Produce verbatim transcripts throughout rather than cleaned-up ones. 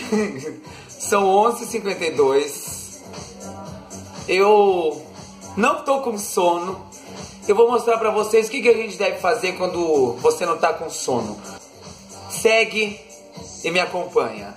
São onze e cinquenta e dois. Eu não tô com sono. Eu vou mostrar pra vocês o que, que a gente deve fazer quando você não tá com sono. Segue e me acompanha.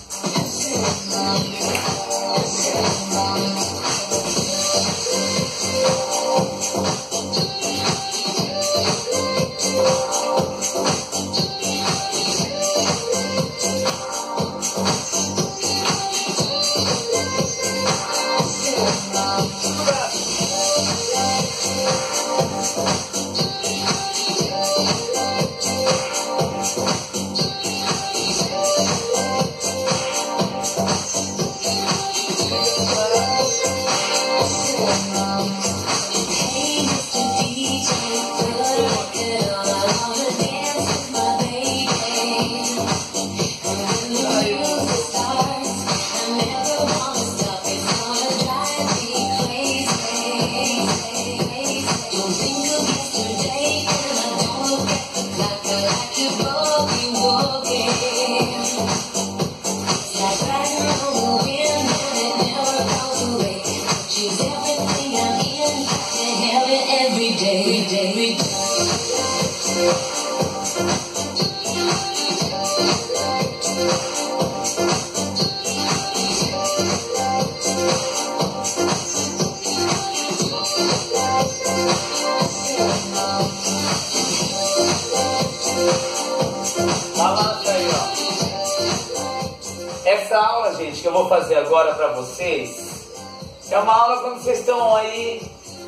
Essa aula, gente, que eu vou fazer agora pra vocês é uma aula quando vocês estão aí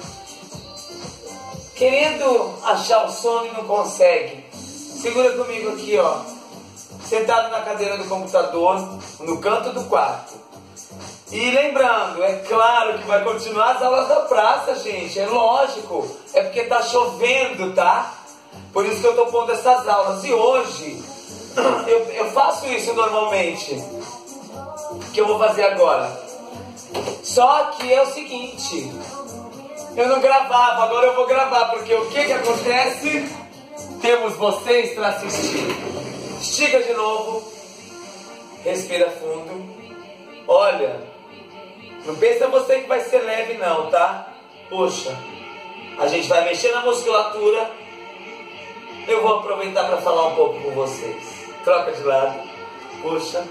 querendo achar o sono e não conseguem. Segura comigo aqui, ó, sentado na cadeira do computador, no canto do quarto. E lembrando, é claro que vai continuar as aulas da praça, gente, é lógico, é porque tá chovendo, tá? Por isso que eu tô pondo essas aulas. E hoje eu, eu faço isso normalmente, que eu vou fazer agora. Só que é o seguinte, eu não gravava, agora eu vou gravar, porque o que que acontece? Temos vocês para assistir. Estica de novo, respira fundo. Olha, não pensa você que vai ser leve não, tá? Puxa, a gente vai mexer na musculatura. Eu vou aproveitar para falar um pouco com vocês. Troca de lado, puxa.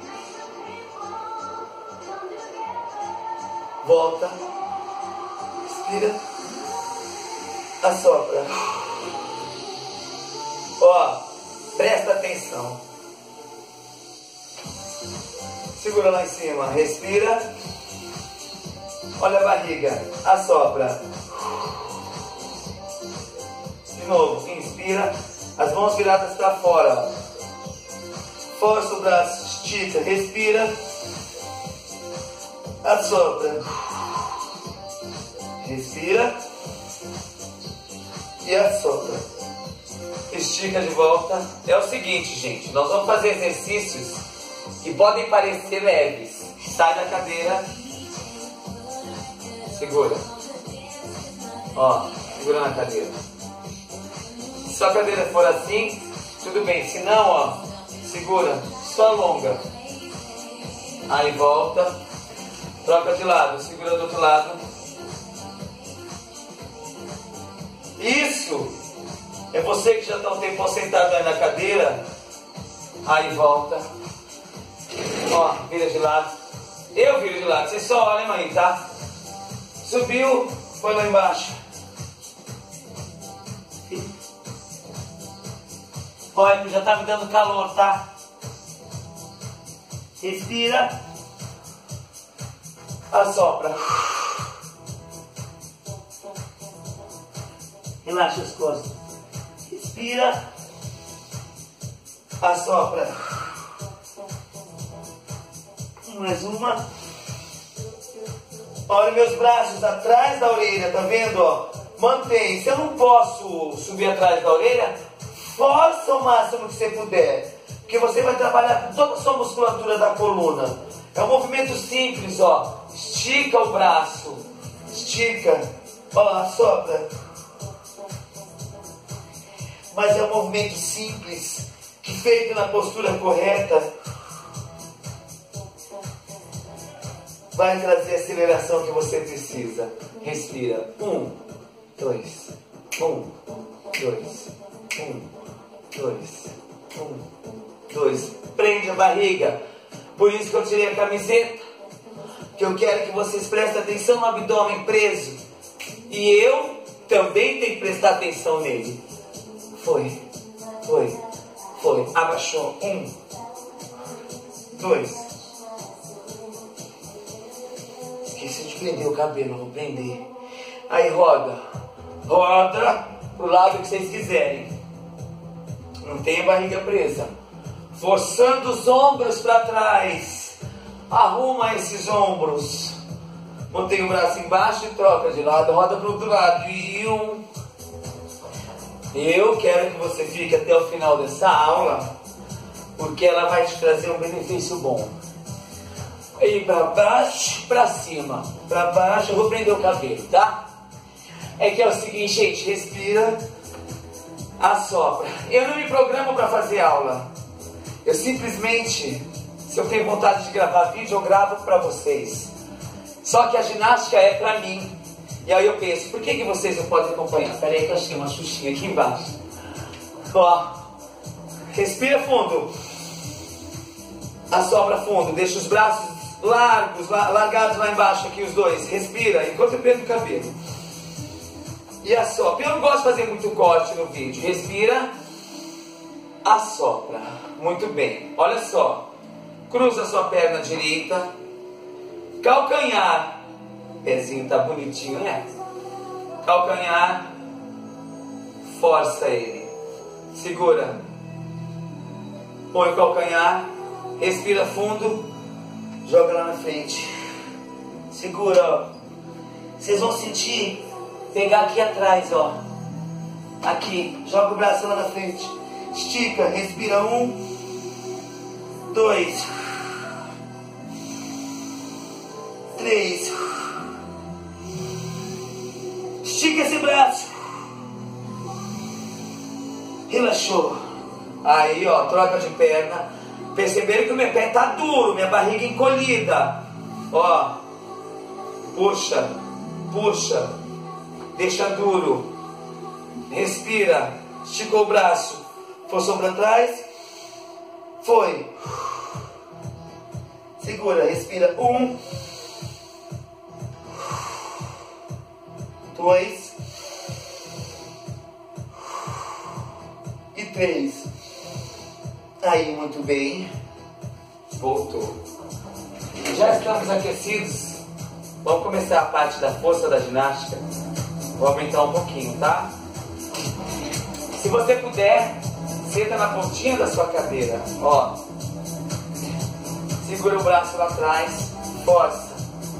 Volta, respira, assopra. Ó, presta atenção. Segura lá em cima, respira. Olha a barriga, assopra. De novo, inspira, as mãos viradas para fora. Força o braço, estica, respira. Assopra, respira e assopra, estica de volta. É o seguinte, gente, nós vamos fazer exercícios que podem parecer leves. Sai da cadeira, segura, ó, segura na cadeira. Se a cadeira for assim, tudo bem, se não, ó, segura, só alonga, aí volta. Troca de lado, segura do outro lado. Isso é você que já está um tempo sentado aí na cadeira. Aí volta. Ó, vira de lado. Eu viro de lado, vocês só olham aí, tá? Subiu, foi lá embaixo. Olha, já tá me dando calor, tá? Respira. Assopra. Relaxa as costas. Respira. Assopra. Mais uma. Olha meus braços atrás da orelha, tá vendo? Ó? Mantém. Se eu não posso subir atrás da orelha, força o máximo que você puder. Porque você vai trabalhar toda a sua musculatura da coluna. É um movimento simples, ó. Estica o braço, estica, ó, assopra. Mas é um movimento simples, que feito na postura correta, vai trazer a aceleração que você precisa. Respira. Um, dois, um, dois, um, dois, um, dois. Prende a barriga. Por isso que eu tirei a camiseta. Que eu quero que vocês prestem atenção no abdômen preso. E eu também tenho que prestar atenção nele. Foi, foi, foi. Abaixou. Um, dois. Esqueci de prender o cabelo, vou prender. Aí roda. Roda pro lado que vocês quiserem. Não tem a barriga presa. Forçando os ombros para trás. Arruma esses ombros. Mantém o braço embaixo e troca de lado. Roda pro outro lado. E um. Eu quero que você fique até o final dessa aula, porque ela vai te trazer um benefício bom. E para baixo, para cima. Para baixo, eu vou prender o cabelo, tá? É que é o seguinte, gente, respira, assopra. Eu não me programo para fazer aula. Eu simplesmente, se eu tenho vontade de gravar vídeo, eu gravo para vocês. Só que a ginástica é para mim. E aí eu penso, por que, que vocês não podem acompanhar? Espera aí que eu achei uma xuxinha aqui embaixo. Ó, respira fundo. Assopra fundo, deixa os braços largos, largados lá embaixo aqui os dois. Respira, enquanto eu prendo o cabelo. E assopra. Eu não gosto de fazer muito corte no vídeo. Respira, assopra. Muito bem. Olha só. Cruza a sua perna direita. Calcanhar. Pezinho tá bonitinho, né? Calcanhar. Força ele. Segura. Põe o calcanhar. Respira fundo. Joga lá na frente. Segura, ó. Vocês vão sentir. Pegar aqui atrás, ó. Aqui. Joga o braço lá na frente. Estica. Respira. Um. Dois. Três. Estica esse braço. Relaxou. Aí, ó. Troca de perna. Perceberam que o meu pé tá duro. Minha barriga encolhida. Ó. Puxa. Puxa. Deixa duro. Respira. Esticou o braço. Forçou para trás. Foi. Segura. Respira. Um. Dois. E três. Aí, muito bem. Voltou. Já estamos aquecidos. Vamos começar a parte da força da ginástica. Vou aumentar um pouquinho, tá? Se você puder, senta na pontinha da sua cadeira. Ó. Segura o braço lá atrás. Força.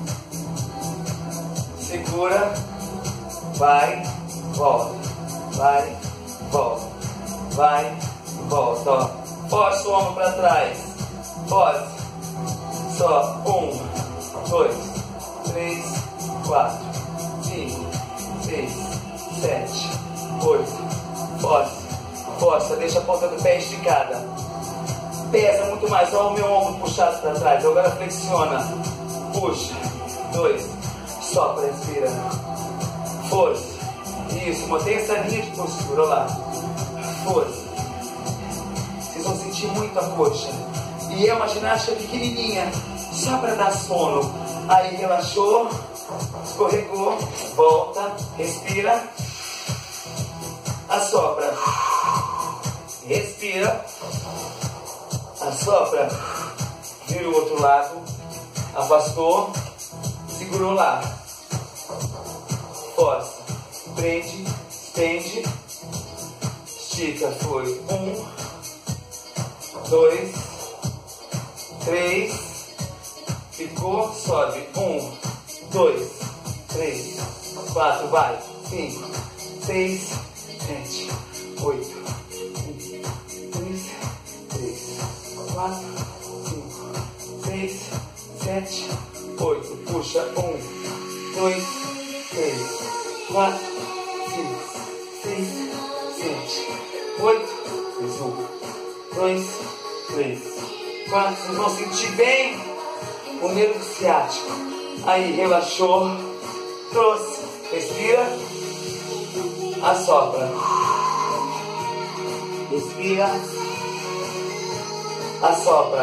Segura. Vai. Volta. Vai. Volta. Vai. Volta. Ó. Força o ombro para trás. Força. Só. Um. Dois. Três. Quatro. Cinco. Seis. Sete. Oito. Força. Força. Deixa a ponta do pé esticada. Pesa muito mais. Olha o meu ombro puxado para trás. Agora flexiona. Puxa. Dois. Sopra. Respira. Força. Isso. Mantém essa linha de postura. Olha lá. Força. Vocês vão sentir muito a coxa. E é uma ginástica pequenininha. Só para dar sono. Aí relaxou. Escorregou. Volta. Respira. Assopra. Respira. Assopra. Vira o outro lado. Afastou. Segurou lá. Força. Prende. Estende. Estica. Foi. Um. Dois. Três. Ficou. Sobe. Um. Dois. Três. Quatro. Vai. Cinco. Seis. Sete. Oito. Um. Dois. Três. Quatro. Cinco. Seis. Sete. Oito. Puxa. Um. Dois. Três. Quatro. Cinco. Seis. Sete. Oito. Um. Dois. Três. Quatro. Vocês vão sentir bem o nervo ciático. Aí, relaxou. Trouxe. Respira. Assopra. Respira. Assopra.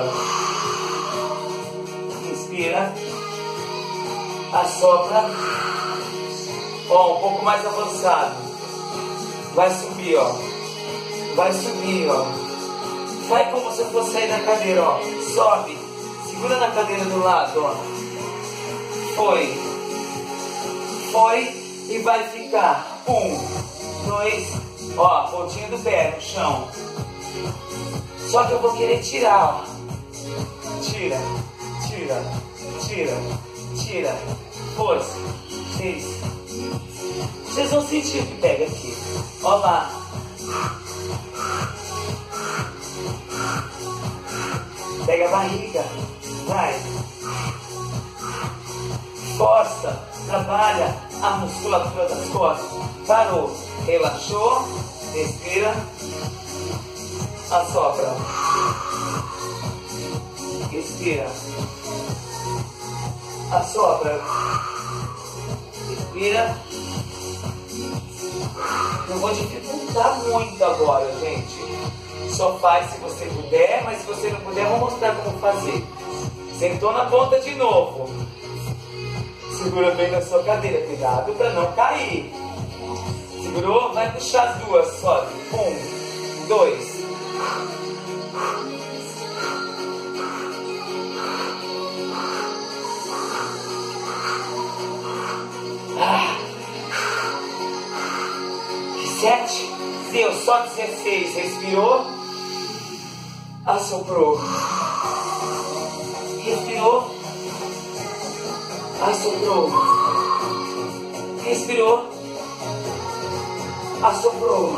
Respira. Assopra. Ó, um pouco mais avançado. Vai subir, ó. Vai subir, ó. Vai como se fosse sair da cadeira, ó. Sobe. Segura na cadeira do lado, ó. Foi. Foi e vai ficar. Um, dois. Ó, pontinha do pé no chão. Só que eu vou querer tirar, ó. Tira, tira, tira, tira. Força. Seis. Vocês vão sentir o que pega aqui. Ó lá. Pega a barriga. Vai. Força. Trabalha a musculatura das costas. Parou. Relaxou. Respira. Assopra. Respira. Assopra. Respira. Não vou dificultar muito agora, gente. Só faz se você puder, mas se você não puder, eu vou mostrar como fazer. Sentou na ponta de novo. Segura bem na sua cadeira. Cuidado para não cair. Segurou? Vai puxar as duas. Sobe. Um, dois. Ah. Sete. Deu só dezesseis. Respirou. Assoprou. Respirou. Assoprou. Respirou. Assoprou.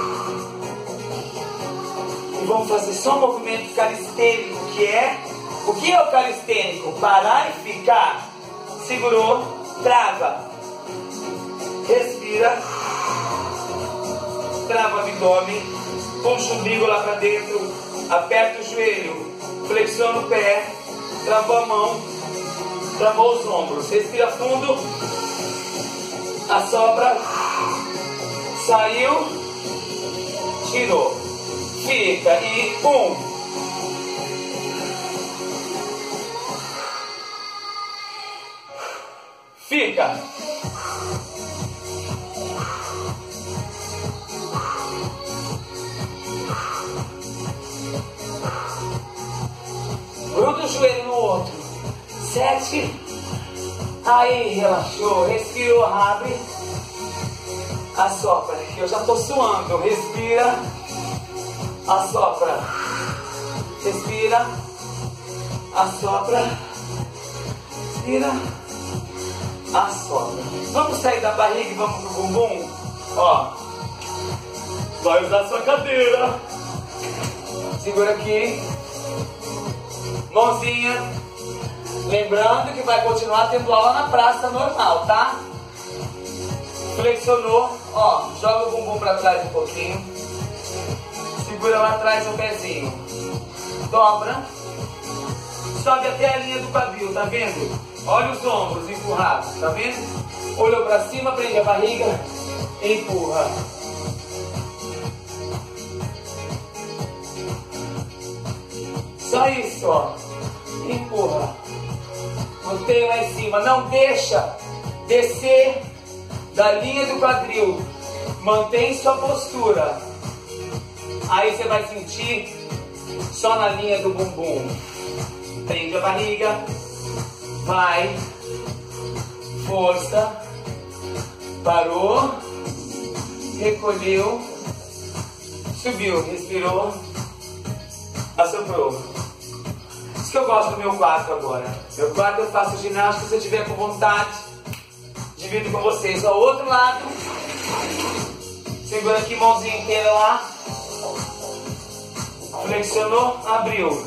E vamos fazer só um movimento calistênico, que é... O que é o calistênico? Parar e ficar. Segurou. Trava. Respira. Trava o abdômen. Puxa o umbigo lá para dentro. Aperta o joelho. Flexiona o pé. Travou a mão. Travou os ombros. Respira fundo. Assopra. Saiu. Tirou. Fica. E um. Fica. Gruda o joelho no outro. Sete. Aí, relaxou. Respirou, abre. Assopra. Eu já estou suando. Respira. Assopra. Respira. Assopra. Respira. Assopra. Vamos sair da barriga e vamos pro bumbum? Ó. Vai usar sua cadeira. Segura aqui. Mãozinha. Lembrando que vai continuar tendo aula na praça normal, tá? Flexionou. Ó, joga o bumbum para trás um pouquinho. Segura lá atrás o pezinho. Dobra. Sobe até a linha do quadril, tá vendo? Olha os ombros empurrados, tá vendo? Olhou para cima, prende a barriga, empurra. Só isso, ó. Empurra. Mantém lá em cima. Não deixa descer da linha do quadril. Mantém sua postura. Aí você vai sentir só na linha do bumbum. Prende a barriga. Vai. Força. Parou. Recolheu. Subiu. Respirou. Assoprou. Isso que eu gosto do meu quarto agora. Meu quarto eu faço ginástica, se eu tiver com vontade. Divido com vocês. Ao outro lado. Segura aqui, mãozinha inteira lá. Flexionou, abriu.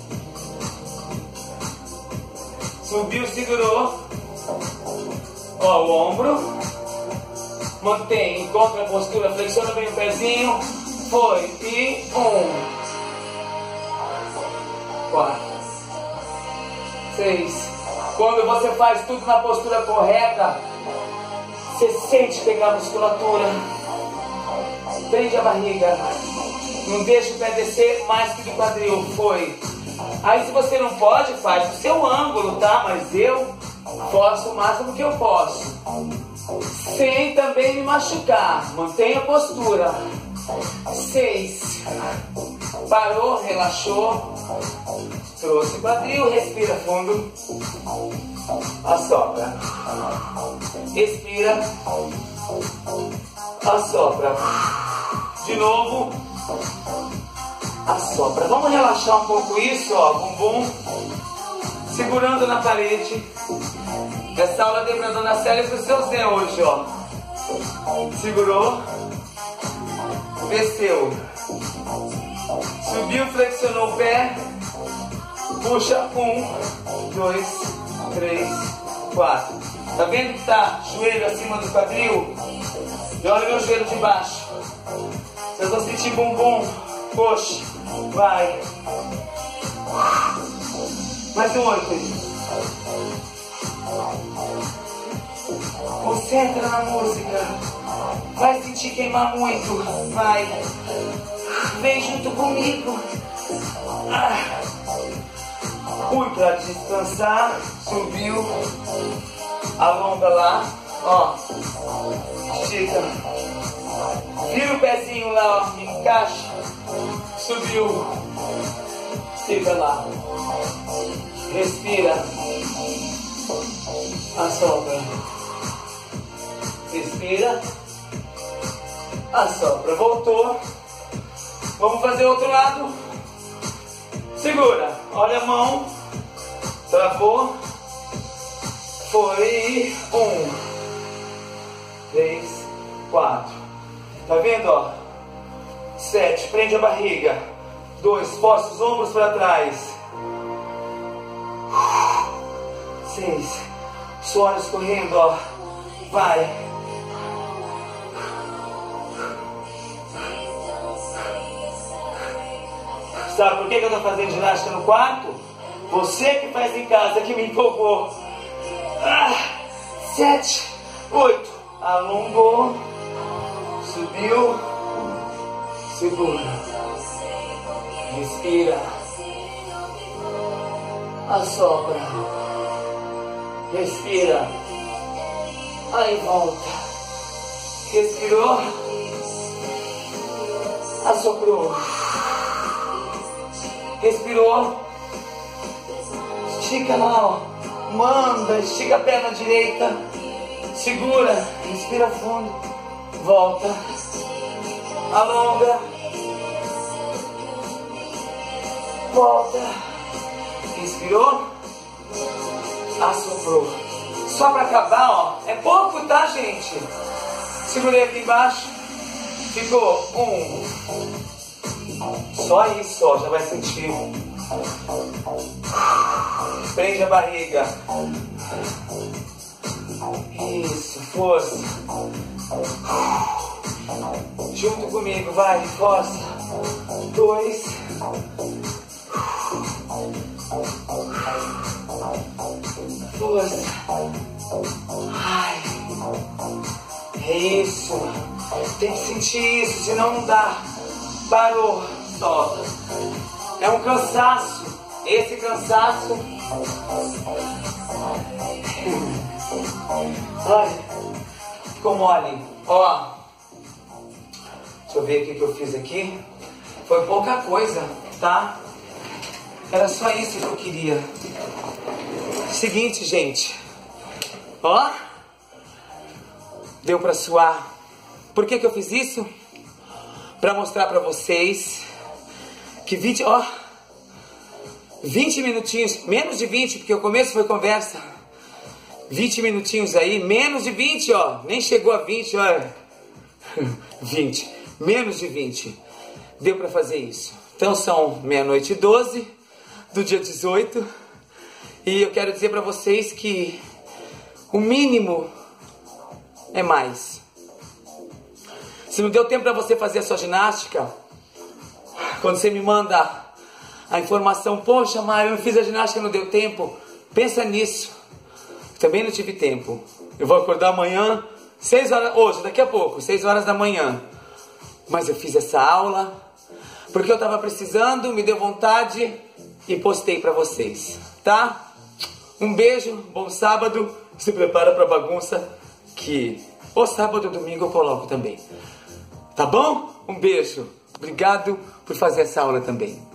Subiu, segurou. Ó, o ombro. Mantém, encontra a postura, flexiona bem o pezinho. Foi. E um. Quatro. Seis. Quando você faz tudo na postura correta, você sente pegar a musculatura. Prende a barriga. Não deixa o pé descer mais que do quadril. Foi. Aí se você não pode, faz o seu ângulo, tá? Mas eu forço o máximo que eu posso. Sem também me machucar. Mantenha a postura. Seis. Parou, relaxou. Trouxe o quadril, respira fundo. Assopra. Respira. Assopra. De novo. Assopra. Vamos relaxar um pouco isso, ó. Bumbum. Segurando na parede. Essa aula deu na série pro seu Zé hoje, ó. Segurou. Desceu. Subiu, flexionou o pé. Puxa. Um, dois, três, quatro. Tá vendo que tá joelho acima do quadril? E olha meu joelho de baixo. Vocês vão sentir bumbum, coxa. Vai. Mais um oito. Concentra na música. Vai sentir queimar muito. Vai. Vem junto comigo. Fui pra descansar. Subiu. Alonga lá. Ó. Estica. Vira o pezinho lá, ó. Encaixa. Subiu. Fica lá. Respira. Assopra. Respira. Assopra. Voltou. Vamos fazer outro lado. Segura. Olha a mão. Travou. Foi. Um. Três. Quatro. Tá vendo, ó? Sete. Prende a barriga. Dois. Força os ombros para trás. Seis. Suor escorrendo, ó. Vai. Sabe por que eu tô fazendo ginástica no quarto? Você que faz em casa, que me empolgou. Ah, sete, oito. Alongou. Subiu. Segura. Respira. Assopra. Respira. Aí volta. Respirou. Assoprou. Respirou. Estica lá, ó. Manda, estica a perna direita. Segura. Respira fundo. Volta. Alonga. Volta. Inspirou. Assoprou. Só para acabar, ó. É pouco, tá, gente? Segurei aqui embaixo. Ficou um. Só isso, ó. Já vai sentir. Prende a barriga. Isso, força. Junto comigo, vai, força. Dois. Força. Ai. É isso. Tem que sentir isso, senão não dá. Parou. Solta. É um cansaço. Esse cansaço. Olha. Ficou mole. Ó. Deixa eu ver o que eu fiz aqui. Foi pouca coisa, tá? Era só isso que eu queria. Seguinte, gente. Ó. Deu pra suar. Por que que eu fiz isso? Pra mostrar pra vocês que vinte, ó, vinte minutinhos, menos de vinte, porque o começo foi conversa. vinte minutinhos aí, menos de vinte, ó. Nem chegou a vinte, olha. vinte. Menos de vinte. Deu pra fazer isso. Então são meia-noite e doze do dia dezoito. E eu quero dizer pra vocês que o mínimo é mais. Se não deu tempo pra você fazer a sua ginástica, quando você me manda a informação, poxa, Mário, eu não fiz a ginástica, não deu tempo. Pensa nisso. Também não tive tempo. Eu vou acordar amanhã, seis horas, hoje, daqui a pouco, seis horas da manhã. Mas eu fiz essa aula porque eu tava precisando, me deu vontade e postei pra vocês, tá? Um beijo, bom sábado, se prepara pra bagunça que ou sábado ou domingo eu coloco também. Tá bom? Um beijo. Obrigado por fazer essa aula também.